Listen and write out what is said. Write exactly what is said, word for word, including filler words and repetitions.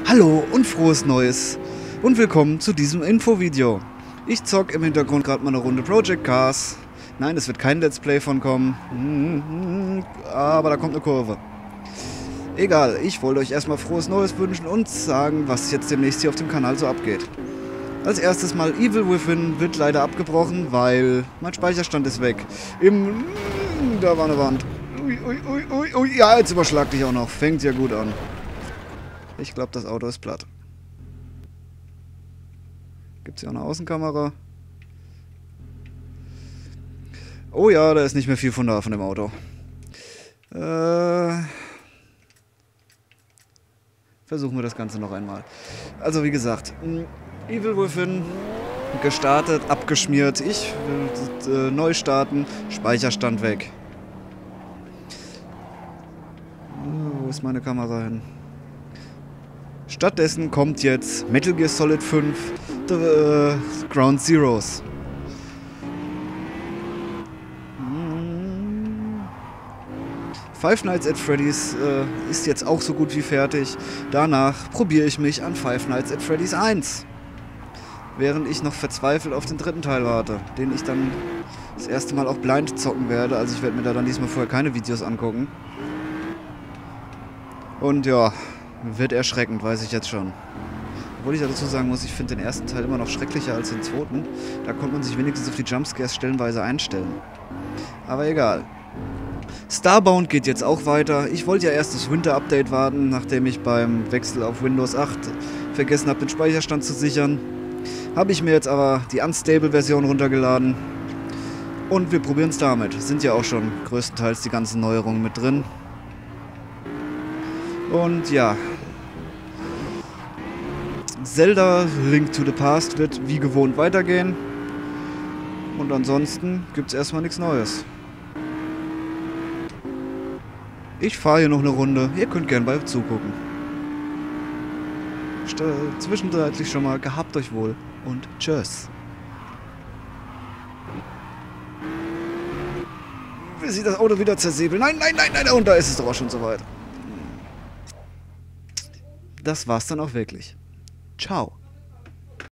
Hallo und frohes Neues und willkommen zu diesem Infovideo. Ich zock im Hintergrund gerade mal eine Runde Project Cars. Nein, es wird kein Let's Play von kommen, aber da kommt eine Kurve. Egal, ich wollte euch erstmal frohes Neues wünschen und sagen, was jetzt demnächst hier auf dem Kanal so abgeht. Als erstes mal Evil Within wird leider abgebrochen, weil mein Speicherstand ist weg. Im... Da war eine Wand. Ui, ui, ui, ui, ui. Ja, jetzt überschlag dich auch noch. Fängt ja gut an. Ich glaube, das Auto ist platt. Gibt es hier auch eine Außenkamera? Oh ja, da ist nicht mehr viel von da, von dem Auto. Äh... Versuchen wir das Ganze noch einmal. Also wie gesagt, Evil Within gestartet, abgeschmiert. Ich will äh, neu starten, Speicherstand weg. Oh, wo ist meine Kamera hin? Stattdessen kommt jetzt Metal Gear Solid fünf The, äh, Ground Zeroes. Five Nights at Freddy's äh, ist jetzt auch so gut wie fertig. Danach probiere ich mich an Five Nights at Freddy's eins. Während ich noch verzweifelt auf den dritten Teil warte, den ich dann das erste Mal auch blind zocken werde. Also ich werde mir da dann diesmal vorher keine Videos angucken. Und ja, wird erschreckend, weiß ich jetzt schon. Obwohl ich ja dazu sagen muss, ich finde den ersten Teil immer noch schrecklicher als den zweiten. Da konnte man sich wenigstens auf die Jumpscares stellenweise einstellen. Aber egal. Starbound geht jetzt auch weiter. Ich wollte ja erst das Winter-Update warten, nachdem ich beim Wechsel auf Windows acht vergessen habe, den Speicherstand zu sichern. Habe ich mir jetzt aber die Unstable-Version runtergeladen. Und wir probieren es damit. Sind ja auch schon größtenteils die ganzen Neuerungen mit drin. Und ja. Zelda Link to the Past wird wie gewohnt weitergehen. Und ansonsten gibt es erstmal nichts Neues. Ich fahre hier noch eine Runde. Ihr könnt gern bei zugucken. St zwischenzeitlich schon mal gehabt euch wohl und tschüss. Wie sieht das Auto wieder zersäbeln? Nein, nein, nein, nein, und da ist es doch auch schon soweit. Das war's dann auch wirklich. Ciao.